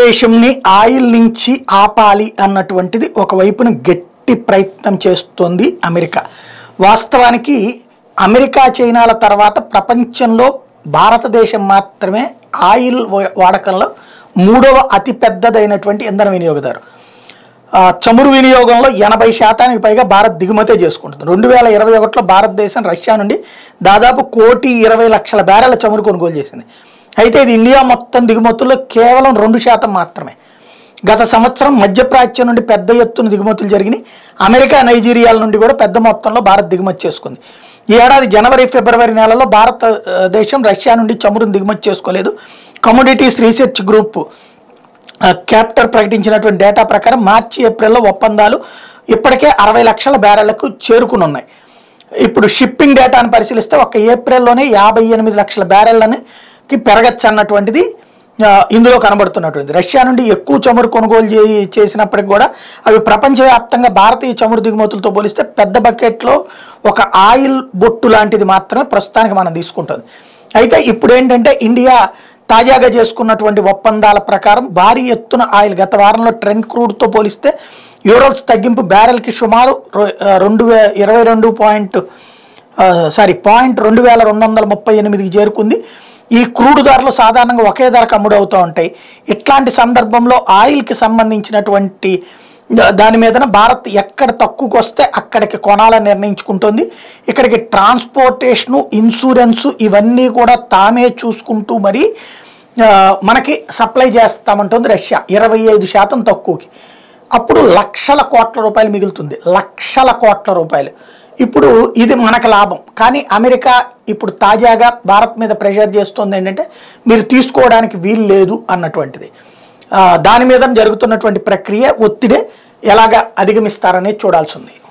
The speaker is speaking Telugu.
భారతదేశంని ఆయిల్ నుంచి ఆపాలి అన్నటువంటిది ఒకవైపున గట్టి ప్రయత్నం చేస్తోంది అమెరికా. వాస్తవానికి అమెరికా చైనాల తర్వాత ప్రపంచంలో భారతదేశం మాత్రమే ఆయిల్ వాడకంలో మూడవ అతి పెద్దదైనటువంటి ఇంధన వినియోగదారు. చమురు వినియోగంలో 80% పైగా భారత్ దిగుమతే చేసుకుంటుంది. 2021లో భారతదేశం రష్యా నుండి దాదాపు 1,20,00,000 బ్యారెల చమురు కొనుగోలు చేసింది. అయితే ఇది ఇండియా మొత్తం దిగుమతుల్లో కేవలం 2% మాత్రమే. గత సంవత్సరం మధ్యప్రాచ్యం నుండి పెద్ద ఎత్తున దిగుమతులు జరిగినాయి. అమెరికా, నైజీరియాల నుండి కూడా పెద్ద మొత్తంలో భారత్ దిగుమతి చేసుకుంది. ఈ ఏడాది జనవరి, ఫిబ్రవరి నెలలో భారతదేశం రష్యా నుండి చమురును దిగుమతి చేసుకోలేదు. కమోడిటీస్ రీసెర్చ్ గ్రూప్ క్యాప్టర్ ప్రకటించినటువంటి డేటా ప్రకారం మార్చి, ఏప్రిల్లో ఒప్పందాలు ఇప్పటికే 60 లక్షల బ్యారెళ్లకు చేరుకుని ఉన్నాయి. ఇప్పుడు షిప్పింగ్ డేటాను పరిశీలిస్తే ఒక్క ఏప్రిల్లోనే 58 లక్షల బ్యారెళ్లకి పెరగచ్చు అన్నటువంటిది ఇందులో కనబడుతున్నటువంటిది. రష్యా నుండి ఎక్కువ చమురు కొనుగోలు చేసినప్పటికి కూడా అవి ప్రపంచవ్యాప్తంగా భారతీయ చమురు దిగుమతులతో పోలిస్తే పెద్ద బకెట్లో ఒక ఆయిల్ బొట్టు లాంటిది మాత్రమే ప్రస్తుతానికి మనం తీసుకుంటుంది. అయితే ఇప్పుడు ఏంటంటే ఇండియా తాజాగా చేసుకున్నటువంటి ఒప్పందాల ప్రకారం భారీ ఎత్తున ఆయిల్ గత వారంలో ట్రెంట్ క్రూడ్తో పోలిస్తే యూరోల్స్ తగ్గింపు బ్యారెల్కి సుమారు 2238కి చేరుకుంది. ఈ క్రూడ్ ధరలు సాధారణంగా ఒకే ధరకు అమ్ముడవుతూ ఉంటాయి. ఇట్లాంటి సందర్భంలో ఆయిల్కి సంబంధించినటువంటి దాని మీదన భారత్ ఎక్కడ తక్కువకు వస్తే అక్కడికి కొనాలని నిర్ణయించుకుంటుంది. ఇక్కడికి ట్రాన్స్పోర్టేషను, ఇన్సూరెన్సు ఇవన్నీ కూడా తామే చూసుకుంటూ మరి మనకి సప్లై చేస్తామంటుంది రష్యా 25% తక్కువకి. అప్పుడు లక్షల కోట్ల రూపాయలు మిగులుతుంది, లక్షల కోట్ల రూపాయలు. ఇప్పుడు ఇది మనకు లాభం. కానీ అమెరికా ఇప్పుడు తాజాగా భారత్ మీద ప్రెషర్ చేస్తుంది ఏంటంటే మీరు తీసుకోవడానికి వీలు లేదు అన్నటువంటిది. దాని మీద జరుగుతున్నటువంటి ప్రక్రియ ఒత్తిడి ఎలాగా అధిగమిస్తారనేది చూడాల్సి ఉంది.